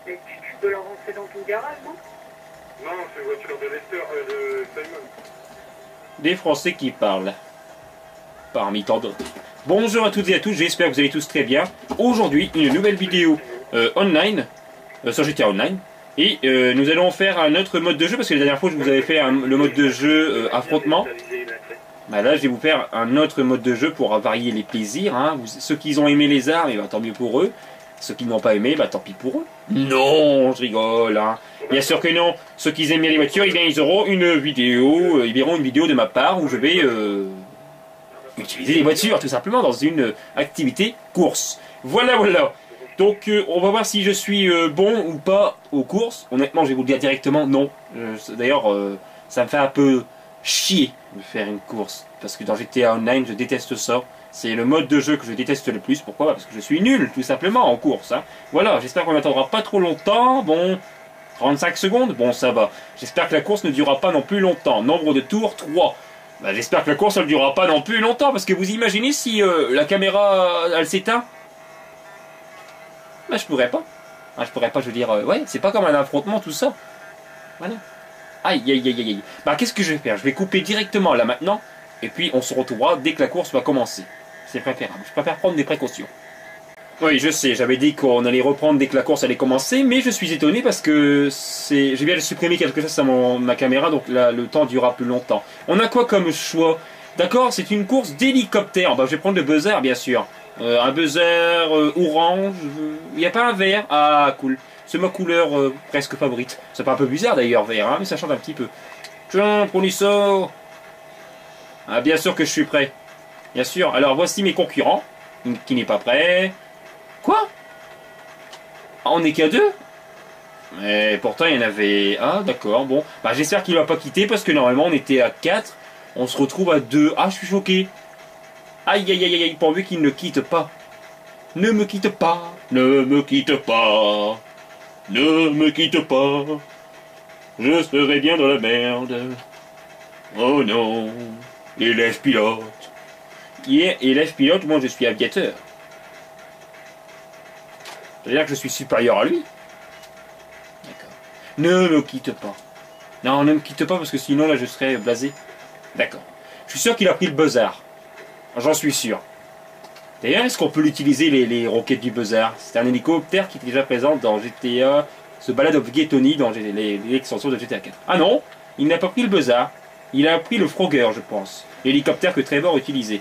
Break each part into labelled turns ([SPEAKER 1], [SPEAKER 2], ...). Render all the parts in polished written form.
[SPEAKER 1] Mais tu peux la rentrer dans ton garage, non?
[SPEAKER 2] Non, c'est une voiture de Lester, de Simon.
[SPEAKER 3] Des Français qui parlent. Parmi tant d'autres. Bonjour à toutes et à tous, j'espère que vous allez tous très bien. Aujourd'hui, une nouvelle vidéo online, sur GTA Online. Et nous allons faire un autre mode de jeu, parce que la dernière fois je vous avais fait le mode de jeu affrontement. Bah là, je vais vous faire un autre mode de jeu pour varier les plaisirs. Hein. Ceux qui ont aimé les armes, bah, tant mieux pour eux. Ceux qui n'ont pas aimé, bah tant pis pour eux. Non, je rigole. Hein. Bien sûr que non. Ceux qui aiment bien les voitures, eh bien, ils auront une vidéo. Ils verront une vidéo de ma part où je vais utiliser les voitures, tout simplement, dans une activité course. Voilà, voilà. Donc, on va voir si je suis bon ou pas aux courses. Honnêtement, je vais vous le dire directement, non. D'ailleurs, ça me fait un peu chier de faire une course. Parce que dans GTA Online, je déteste ça. C'est le mode de jeu que je déteste le plus. Pourquoi? Parce que je suis nul, tout simplement, en course. Hein. Voilà, j'espère qu'on n'attendra pas trop longtemps. Bon, 35 secondes, bon, ça va. J'espère que la course ne durera pas non plus longtemps. Nombre de tours, 3. Bah, j'espère que la course ne durera pas non plus longtemps. Parce que vous imaginez si la caméra, elle s'éteint? Bah, je pourrais pas. Ah, je pourrais pas, je veux dire, ouais, c'est pas comme un affrontement, tout ça. Voilà. Aïe, aïe, aïe, aïe. Bah, qu'est-ce que je vais faire? Je vais couper directement là maintenant. Et puis, on se retrouvera dès que la course va commencer. C'est préférable. Je préfère prendre des précautions. Oui, je sais, j'avais dit qu'on allait reprendre dès que la course allait commencer, mais je suis étonné parce que j'ai bien supprimé quelque chose à ma caméra, donc là, le temps durera plus longtemps. On a quoi comme choix? D'accord, c'est une course d'hélicoptère. Bah, je vais prendre le buzzer, bien sûr. Un buzzer orange. Il n'y a pas un vert? Ah, cool. C'est ma couleur presque favorite. C'est pas un peu bizarre d'ailleurs, vert, hein, mais ça change un petit peu. Tiens, prenez ça. Ah, bien sûr que je suis prêt. Bien sûr. Alors, voici mes concurrents. Qui n'est pas prêt. Quoi? Ah, on n'est qu'à 2? Mais pourtant, il y en avait... Ah, d'accord, bon. Bah, j'espère qu'il va pas quitter, parce que normalement, on était à 4. On se retrouve à 2. Ah, je suis choqué. Aïe, aïe, aïe, aïe, pourvu qu'il ne quitte pas. Ne me quitte pas. Ne me quitte pas. Ne me quitte pas. Je serai bien dans la merde. Oh non. Élève pilote. Qui est élève pilote? Moi, je suis aviateur. C'est-à-dire que je suis supérieur à lui. D'accord. Ne me quitte pas. Non, ne me quitte pas parce que sinon là je serais blasé. D'accord. Je suis sûr qu'il a pris le buzzer. J'en suis sûr. D'ailleurs, est-ce qu'on peut l'utiliser les roquettes du buzzer? C'est un hélicoptère qui est déjà présent dans GTA, The Ballad of Gay Tony, dans l'extension de GTA 4. Ah non, il n'a pas pris le buzzer. Il a pris le Frogger, je pense. L'hélicoptère que Trevor utilisait.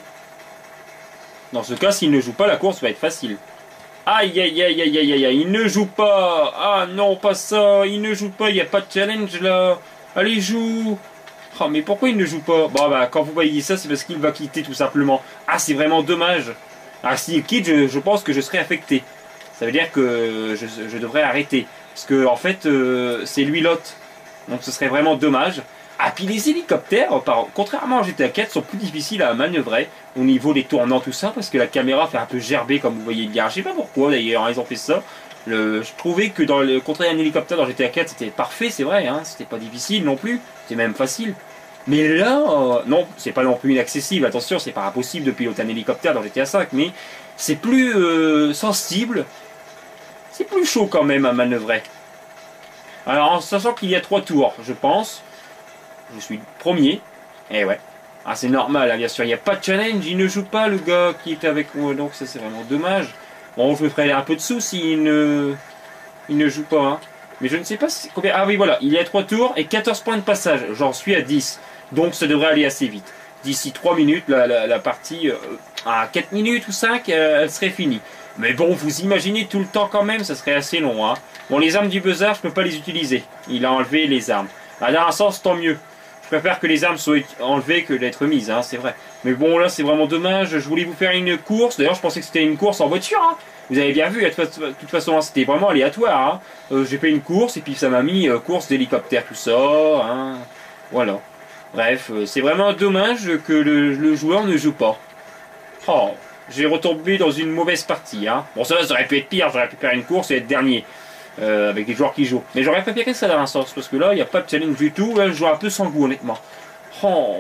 [SPEAKER 3] Dans ce cas, s'il ne joue pas, la course va être facile. Aïe aïe aïe aïe aïe aïe, il ne joue pas. Ah non, pas ça, il ne joue pas, il n'y a pas de challenge là. Allez, joue. Oh, mais pourquoi il ne joue pas? Bon, bah, quand vous voyez ça, c'est parce qu'il va quitter tout simplement. Ah, c'est vraiment dommage. Ah, s'il quitte, je pense que je serai affecté. Ça veut dire que je devrais arrêter. Parce que, en fait, c'est lui l'hôte. Donc ce serait vraiment dommage. Ah, puis les hélicoptères, contrairement à GTA 4, sont plus difficiles à manœuvrer au niveau des tournants, tout ça, parce que la caméra fait un peu gerber, comme vous voyez bien. Je sais pas pourquoi d'ailleurs, ils ont fait ça. Je trouvais que dans le contraire un hélicoptère dans GTA 4, c'était parfait, c'est vrai, hein, c'était pas difficile non plus, c'était même facile. Mais là, non, c'est pas non plus inaccessible, attention, c'est pas impossible de piloter un hélicoptère dans GTA 5, mais c'est plus sensible, c'est plus chaud quand même à manœuvrer. Alors, en sachant qu'il y a 3 tours, je pense. Je suis premier. Eh ouais. Ah, c'est normal, hein, bien sûr. Il n'y a pas de challenge. Il ne joue pas, le gars qui était avec moi. Donc, ça, c'est vraiment dommage. Bon, je me ferai un peu de sous s'il ne joue pas. Hein. Mais je ne sais pas combien. Ah oui, voilà. Il y a 3 tours et 14 points de passage. J'en suis à 10. Donc, ça devrait aller assez vite. D'ici 3 minutes, la partie, à 4 minutes ou 5, elle serait finie. Mais bon, vous imaginez tout le temps quand même, ça serait assez long. Hein. Bon, les armes du buzzer, je peux pas les utiliser. Il a enlevé les armes. Dans un sens, tant mieux. Je préfère que les armes soient enlevées que d'être mises, hein, c'est vrai. Mais bon, là, c'est vraiment dommage. Je voulais vous faire une course. D'ailleurs, je pensais que c'était une course en voiture. Hein. Vous avez bien vu, de toute façon, hein, c'était vraiment aléatoire. Hein. J'ai fait une course et puis ça m'a mis course d'hélicoptère, tout ça. Hein. Voilà. Bref, c'est vraiment dommage que le joueur ne joue pas. Oh, j'ai retombé dans une mauvaise partie. Hein. Bon, ça aurait pu être pire. J'aurais pu faire une course et être dernier. Avec des joueurs qui jouent. Mais j'aurais préféré ça dans un sens, parce que là, il n'y a pas de challenge du tout. Là, je joue un peu sans goût, honnêtement. Oh.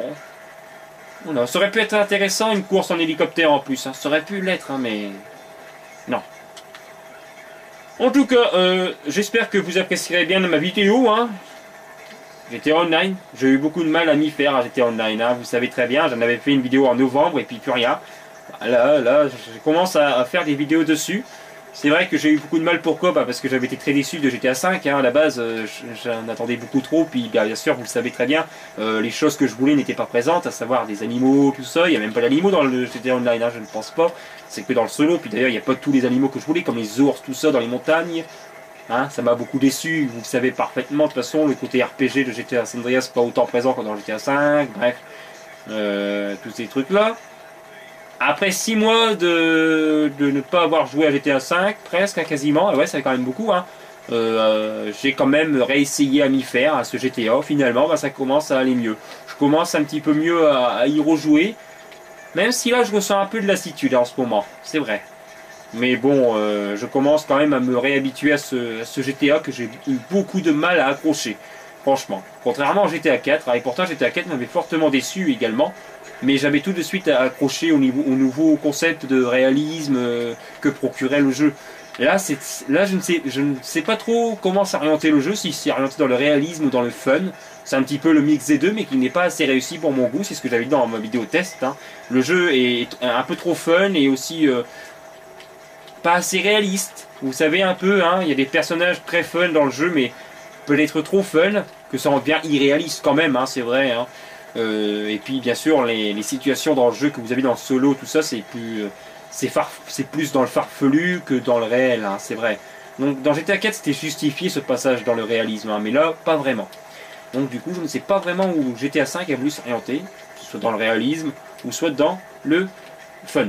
[SPEAKER 3] Voilà. Ça aurait pu être intéressant, une course en hélicoptère en plus. Hein. Ça aurait pu l'être, hein, mais... Non. En tout cas, j'espère que vous apprécierez bien ma vidéo. Hein. GTA Online, j'ai eu beaucoup de mal à m'y faire à GTA Online. Hein. Vous savez très bien, j'en avais fait une vidéo en novembre et puis plus rien. Là, je commence à faire des vidéos dessus. C'est vrai que j'ai eu beaucoup de mal, pourquoi? Parce que j'avais été très déçu de GTA V, hein. À la base j'en attendais beaucoup trop, puis bien sûr vous le savez très bien, les choses que je voulais n'étaient pas présentes, à savoir des animaux, tout ça, il n'y a même pas d'animaux dans le GTA Online, hein, je ne pense pas, c'est que dans le solo, puis d'ailleurs il n'y a pas tous les animaux que je voulais, comme les ours, tout ça, dans les montagnes, hein, ça m'a beaucoup déçu, vous le savez parfaitement, de toute façon, le côté RPG de GTA San Andreas pas autant présent que dans GTA V, bref, tous ces trucs là. Après 6 mois de ne pas avoir joué à GTA V, presque, hein, quasiment, et ouais, ça fait quand même beaucoup, hein. J'ai quand même réessayé à m'y faire, à ce GTA. Finalement, bah, ça commence à aller mieux. Je commence un petit peu mieux à y rejouer, même si là, je ressens un peu de lassitude en ce moment, c'est vrai. Mais bon, je commence quand même à me réhabituer à ce GTA que j'ai eu beaucoup de mal à accrocher, franchement. Contrairement à GTA 4, et pourtant GTA 4 m'avait fortement déçu également. Mais j'avais tout de suite accroché au nouveau concept de réalisme que procurait le jeu. Et là, je ne sais pas trop comment s'orienter le jeu, si c'est orienté dans le réalisme ou dans le fun. C'est un petit peu le mix des deux, mais qui n'est pas assez réussi pour mon goût, c'est ce que j'avais dit dans ma vidéo test. Hein. Le jeu est un peu trop fun et aussi pas assez réaliste. Vous savez un peu, hein, il y a des personnages très fun dans le jeu, mais peut-être trop fun, que ça en devient irréaliste quand même, hein, c'est vrai. Hein. Et puis bien sûr les situations dans le jeu que vous avez dans le solo, tout ça c'est plus c'est plus dans le farfelu que dans le réel, hein, c'est vrai. Donc dans GTA 4 c'était justifié ce passage dans le réalisme, hein, mais là pas vraiment. Donc du coup je ne sais pas vraiment où GTA 5 a voulu s'orienter, soit dans le réalisme ou soit dans le fun.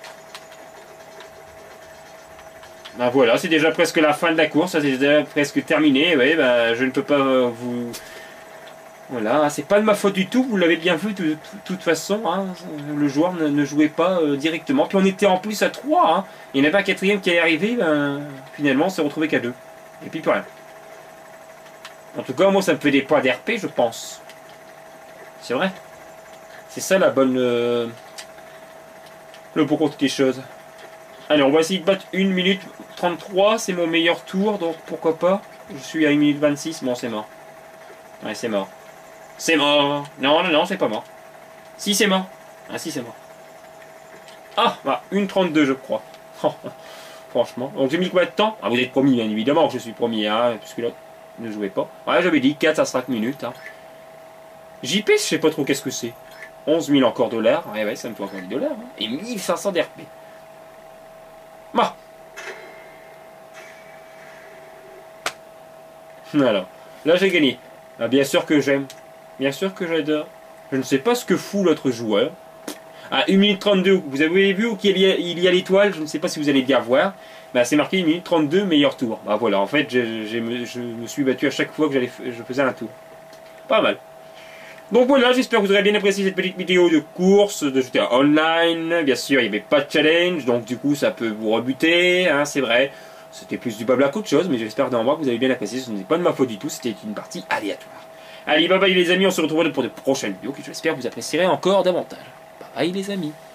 [SPEAKER 3] Ben voilà, c'est déjà presque la fin de la course, c'est déjà presque terminé. Ouais, ben, je ne peux pas vous... Voilà, c'est pas de ma faute du tout, vous l'avez bien vu de toute façon, hein, le joueur ne jouait pas directement. Puis on était en plus à 3, hein, il n'y en avait pas un quatrième qui allait arriver, ben, finalement on s'est retrouvé qu'à 2. Et puis plus rien. En tout cas, moi ça me fait des points d'RP, je pense. C'est vrai. C'est ça la bonne... le bon compte des choses. Allez, on va essayer de battre 1 minute 33, c'est mon meilleur tour, donc pourquoi pas. Je suis à 1 minute 26, bon c'est mort. Ouais, c'est mort. C'est mort. Non, c'est pas mort. Si, c'est mort. Ah, si, c'est mort. Ah, bah, 1,32 je crois. Franchement. Donc j'ai mis combien de temps? Ah, vous êtes promis, bien évidemment que je suis promis, hein, puisque là, ne jouez pas. Ouais, j'avais dit 4 à 5 minutes. Hein. JP, je sais pas trop qu'est-ce que c'est. 11 000 encore dollars. Ouais, ça me fait encore des dollars. Hein. Et 1500 d'RP. Bah. Alors, là j'ai gagné. Ah, bien sûr que j'aime. Bien sûr que j'adore. Je ne sais pas ce que fout l'autre joueur. À 1 minute 32, vous avez vu qu'il y a l'étoile, je ne sais pas si vous allez bien voir. Bah, c'est marqué 1 minute 32, meilleur tour. Bah voilà, en fait, je me suis battu à chaque fois que je faisais un tour. Pas mal. Donc voilà, j'espère que vous aurez bien apprécié cette petite vidéo de course de GTA Online. Bien sûr, il n'y avait pas de challenge, donc du coup, ça peut vous rebuter, hein, c'est vrai. C'était plus du blabla qu'autre chose, mais j'espère néanmoins que vous avez bien apprécié. Ce n'est pas de ma faute du tout, c'était une partie aléatoire. Allez, bye bye les amis, on se retrouve pour de prochaines vidéos que j'espère que vous apprécierez encore davantage. Bye bye les amis.